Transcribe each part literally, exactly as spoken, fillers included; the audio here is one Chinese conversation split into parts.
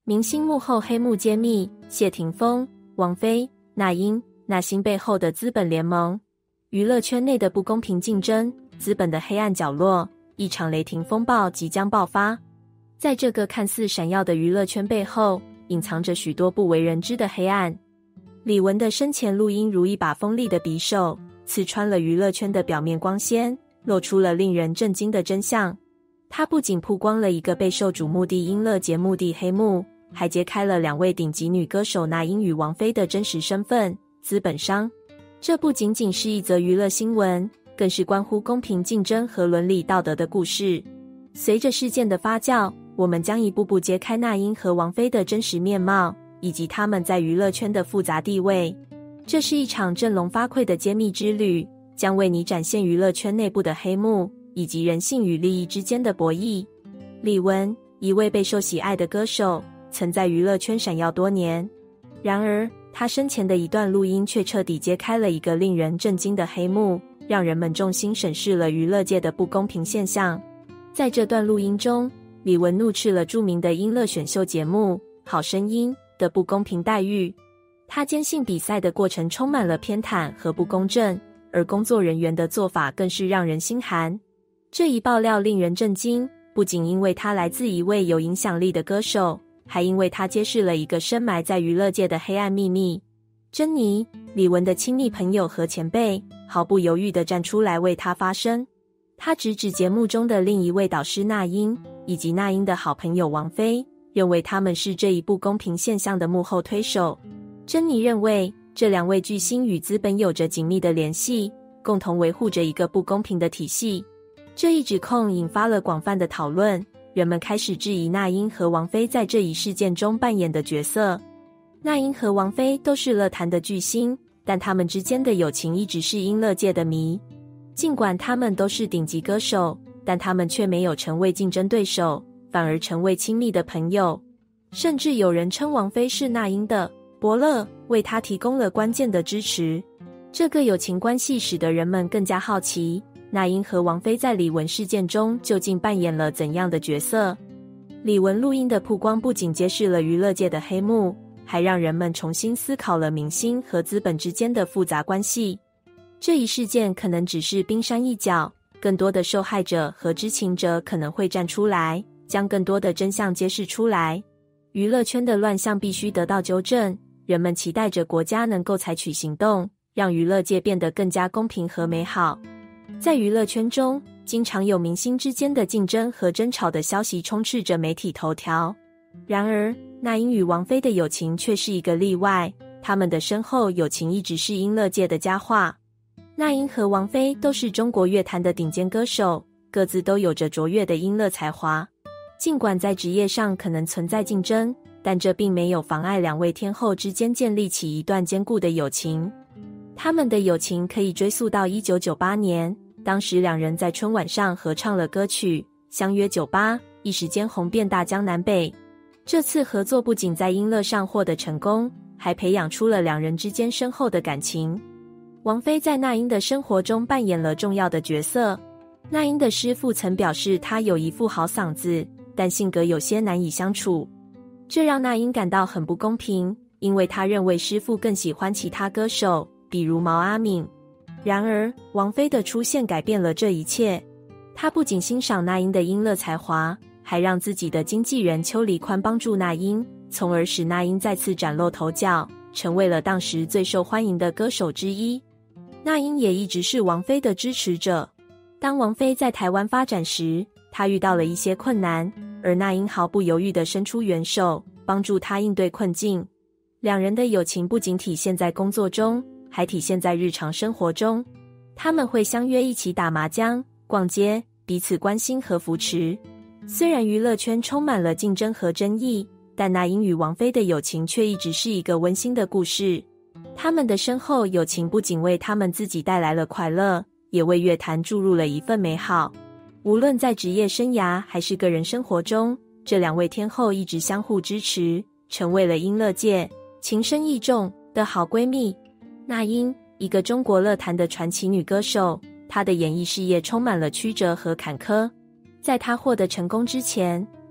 明星幕后黑幕揭秘，谢霆锋、王菲、那英、那星背后的资本联盟，娱乐圈内的不公平竞争，资本的黑暗角落，一场雷霆风暴即将爆发。在这个看似闪耀的娱乐圈背后，隐藏着许多不为人知的黑暗。李玟的生前录音如一把锋利的匕首，刺穿了娱乐圈的表面光鲜，露出了令人震惊的真相。它不仅曝光了一个备受瞩目的音乐节目的黑幕，还揭开了两位顶级女歌手那英与王菲的真实身份——资本商。这不仅仅是一则娱乐新闻，更是关乎公平竞争和伦理道德的故事。随着事件的发酵，我们将一步步揭开那英和王菲的真实面貌，以及他们在娱乐圈的复杂地位。这是一场振聋发聩的揭秘之旅，将为你展现娱乐圈内部的黑幕，以及人性与利益之间的博弈。李玟，一位备受喜爱的歌手，曾在娱乐圈闪耀多年。然而，她生前的一段录音却彻底揭开了一个令人震惊的黑幕，让人们重新审视了娱乐界的不公平现象。在这段录音中，李玟怒斥了著名的音乐选秀节目《好声音》的不公平待遇。她坚信比赛的过程充满了偏袒和不公正，而工作人员的做法更是让人心寒。这一爆料令人震惊，不仅因为她来自一位有影响力的歌手，还因为她揭示了一个深埋在娱乐界的黑暗秘密。珍妮，李玟的亲密朋友和前辈，毫不犹豫地站出来为她发声。她直指节目中的另一位导师那英，以及那英的好朋友王菲，认为他们是这一不公平现象的幕后推手。珍妮认为，这两位巨星与资本有着紧密的联系，共同维护着一个不公平的体系。这一指控引发了广泛的讨论，人们开始质疑那英和王菲在这一事件中扮演的角色。那英和王菲都是乐坛的巨星，但他们之间的友情一直是音乐界的谜。尽管他们都是顶级歌手，但他们却没有成为竞争对手，反而成为亲密的朋友。甚至有人称王菲是那英的伯乐，为她提供了关键的支持。这个友情关系使得人们更加好奇，那英和王菲在李玟事件中究竟扮演了怎样的角色。李玟录音的曝光不仅揭示了娱乐界的黑幕，还让人们重新思考了明星和资本之间的复杂关系。这一事件可能只是冰山一角，更多的受害者和知情者可能会站出来，将更多的真相揭示出来。娱乐圈的乱象必须得到纠正，人们期待着国家能够采取行动，让娱乐界变得更加公平和美好。在娱乐圈中，经常有明星之间的竞争和争吵的消息充斥着媒体头条。然而，那英与王菲的友情却是一个例外，他们的深厚友情一直是音乐界的佳话。那英和王菲都是中国乐坛的顶尖歌手，各自都有着卓越的音乐才华。尽管在职业上可能存在竞争，但这并没有妨碍两位天后之间建立起一段坚固的友情。他们的友情可以追溯到一九九八年，当时两人在春晚上合唱了歌曲《相约九八》，一时间红遍大江南北。这次合作不仅在音乐上获得成功，还培养出了两人之间深厚的感情。王菲在那英的生活中扮演了重要的角色。那英的师父曾表示她有一副好嗓子，但性格有些难以相处。这让那英感到很不公平，因为她认为师父更喜欢其他歌手，比如毛阿敏。然而，王菲的出现改变了这一切。她不仅欣赏那英的音乐才华，还让自己的经纪人邱黎宽帮助那英，从而使那英再次崭露头角，成为了当时最受欢迎的歌手之一。那英也一直是王菲的支持者。当王菲在台湾发展时，她遇到了一些困难，而那英毫不犹豫地伸出援手，帮助她应对困境。两人的友情不仅体现在工作中，还体现在日常生活中。他们会相约一起打麻将、逛街，彼此关心和扶持。虽然娱乐圈充满了竞争和争议，但那英与王菲的友情却一直是一个温馨的故事。他们的深厚友情不仅为他们自己带来了快乐，也为乐坛注入了一份美好。无论在职业生涯还是个人生活中，这两位天后一直相互支持，成为了音乐界情深意重的好闺蜜。那英，一个中国乐坛的传奇女歌手，她的演艺事业充满了曲折和坎坷。在她获得成功之前，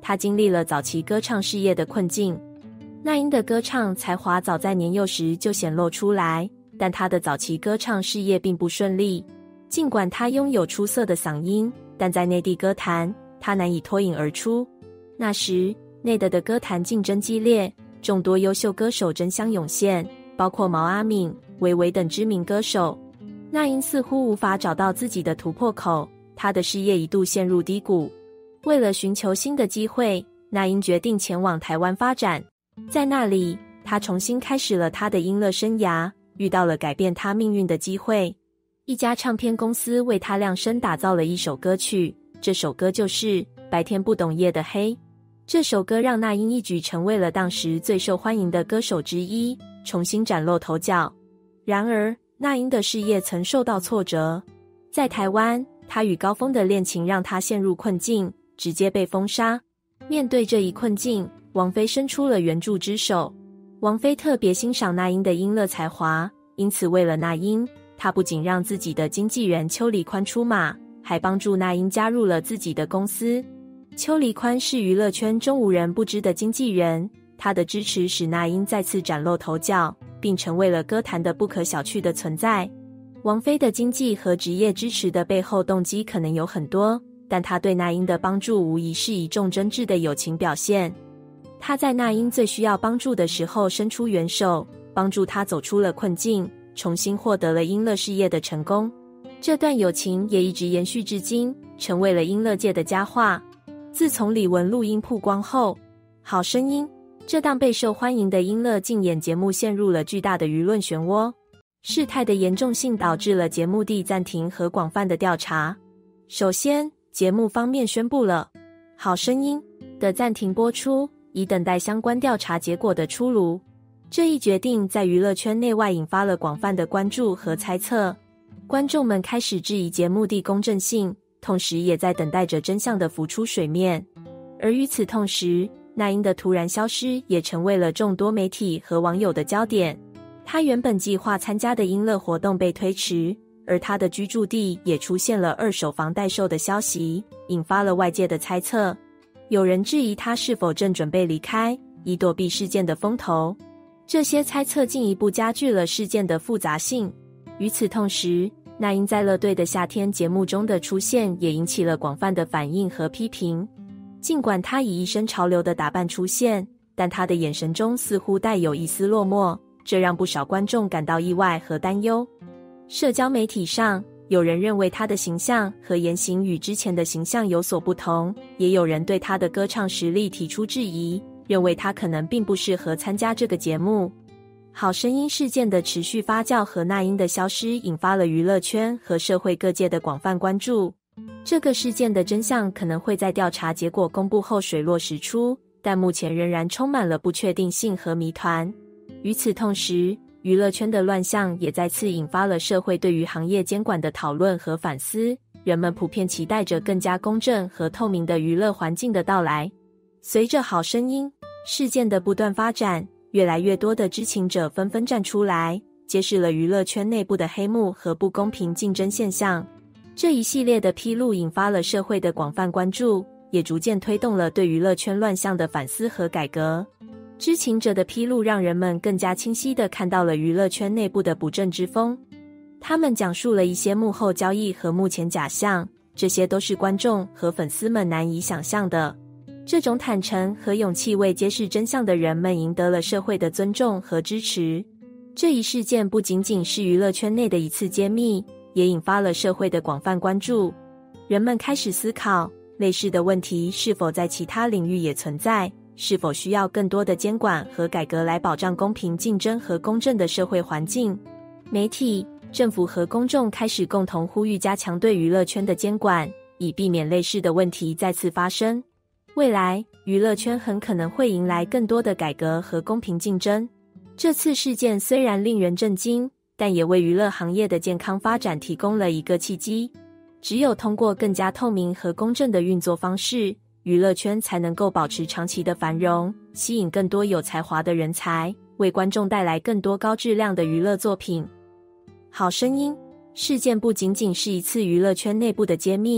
他经历了早期歌唱事业的困境。那英的歌唱才华早在年幼时就显露出来，但他的早期歌唱事业并不顺利。尽管他拥有出色的嗓音，但在内地歌坛，他难以脱颖而出。那时，内地的歌坛竞争激烈，众多优秀歌手争相涌现，包括毛阿敏、维维等知名歌手。那英似乎无法找到自己的突破口，他的事业一度陷入低谷。为了寻求新的机会，那英决定前往台湾发展。在那里，他重新开始了他的音乐生涯，遇到了改变他命运的机会。一家唱片公司为他量身打造了一首歌曲，这首歌就是《白天不懂夜的黑》。这首歌让那英一举成为了当时最受欢迎的歌手之一，重新崭露头角。然而，那英的事业曾受到挫折。在台湾，他与高峰的恋情让他陷入困境，直接被封杀。面对这一困境，王菲伸出了援助之手。王菲特别欣赏那英的音乐才华，因此为了那英，她不仅让自己的经纪人邱黎宽出马，还帮助那英加入了自己的公司。邱黎宽是娱乐圈中无人不知的经纪人，他的支持使那英再次崭露头角，并成为了歌坛的不可小觑的存在。王菲的经济和职业支持的背后动机可能有很多，但他对那英的帮助无疑是以重真挚的友情表现。他在那英最需要帮助的时候伸出援手，帮助他走出了困境，重新获得了音乐事业的成功。这段友情也一直延续至今，成为了音乐界的佳话。自从李玟录音曝光后，《好声音》这档备受欢迎的音乐竞演节目陷入了巨大的舆论漩涡。事态的严重性导致了节目地暂停和广泛的调查。首先，节目方面宣布了《好声音》的暂停播出，以等待相关调查结果的出炉。这一决定在娱乐圈内外引发了广泛的关注和猜测，观众们开始质疑节目的公正性，同时也在等待着真相的浮出水面。而与此同时，那英的突然消失也成为了众多媒体和网友的焦点。他原本计划参加的音乐活动被推迟，而他的居住地也出现了二手房待售的消息，引发了外界的猜测。有人质疑他是否正准备离开，以躲避事件的风头。这些猜测进一步加剧了事件的复杂性。与此同时，那英在乐队的夏天节目中的出现也引起了广泛的反应和批评。尽管他以一身潮流的打扮出现，但他的眼神中似乎带有一丝落寞，这让不少观众感到意外和担忧。社交媒体上，有人认为他的形象和言行与之前的形象有所不同，也有人对他的歌唱实力提出质疑，认为他可能并不适合参加这个节目。好声音事件的持续发酵和那英的消失引发了娱乐圈和社会各界的广泛关注。这个事件的真相可能会在调查结果公布后水落石出，但目前仍然充满了不确定性和谜团。与此同时，娱乐圈的乱象也再次引发了社会对于行业监管的讨论和反思，人们普遍期待着更加公正和透明的娱乐环境的到来。随着好声音事件的不断发展，越来越多的知情者纷纷站出来，揭示了娱乐圈内部的黑幕和不公平竞争现象。这一系列的披露引发了社会的广泛关注，也逐渐推动了对娱乐圈乱象的反思和改革。知情者的披露让人们更加清晰地看到了娱乐圈内部的不正之风。他们讲述了一些幕后交易和目前假象，这些都是观众和粉丝们难以想象的。这种坦诚和勇气为揭示真相的人们赢得了社会的尊重和支持。这一事件不仅仅是娱乐圈内的一次揭秘，也引发了社会的广泛关注。人们开始思考，类似的问题是否在其他领域也存在，是否需要更多的监管和改革来保障公平竞争和公正的社会环境。媒体、政府和公众开始共同呼吁加强对娱乐圈的监管，以避免类似的问题再次发生。未来，娱乐圈很可能会迎来更多的改革和公平竞争。这次事件虽然令人震惊，但也为娱乐行业的健康发展提供了一个契机。只有通过更加透明和公正的运作方式，娱乐圈才能够保持长期的繁荣，吸引更多有才华的人才，为观众带来更多高质量的娱乐作品。好声音事件不仅仅是一次娱乐圈内部的揭秘，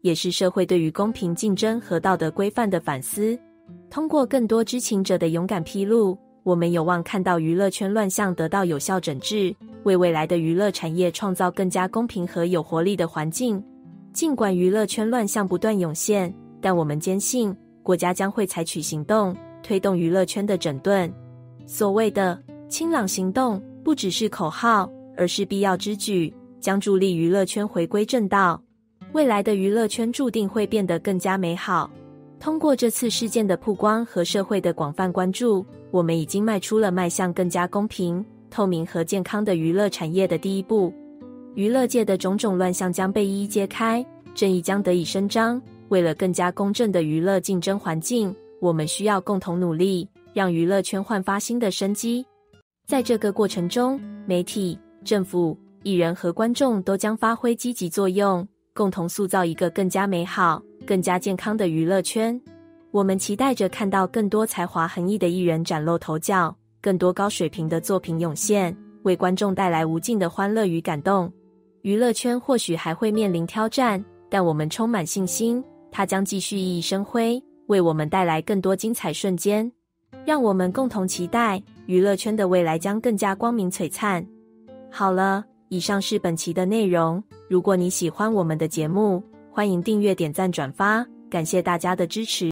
也是社会对于公平竞争和道德规范的反思。通过更多知情者的勇敢披露，我们有望看到娱乐圈乱象得到有效整治，为未来的娱乐产业创造更加公平和有活力的环境。尽管娱乐圈乱象不断涌现，但我们坚信国家将会采取行动，推动娱乐圈的整顿。所谓的清朗行动不只是口号，而是必要之举，将助力娱乐圈回归正道。未来的娱乐圈注定会变得更加美好。通过这次事件的曝光和社会的广泛关注，我们已经迈出了迈向更加公平、透明和健康的娱乐产业的第一步。娱乐界的种种乱象将被一一揭开，正义将得以伸张。为了更加公正的娱乐竞争环境，我们需要共同努力，让娱乐圈焕发新的生机。在这个过程中，媒体、政府、艺人和观众都将发挥积极作用，共同塑造一个更加美好、更加健康的娱乐圈。我们期待着看到更多才华横溢的艺人崭露头角，更多高水平的作品涌现，为观众带来无尽的欢乐与感动。娱乐圈或许还会面临挑战，但我们充满信心，它将继续熠熠生辉，为我们带来更多精彩瞬间。让我们共同期待，娱乐圈的未来将更加光明璀璨。好了，以上是本期的内容。如果你喜欢我们的节目，欢迎订阅、点赞、转发，感谢大家的支持。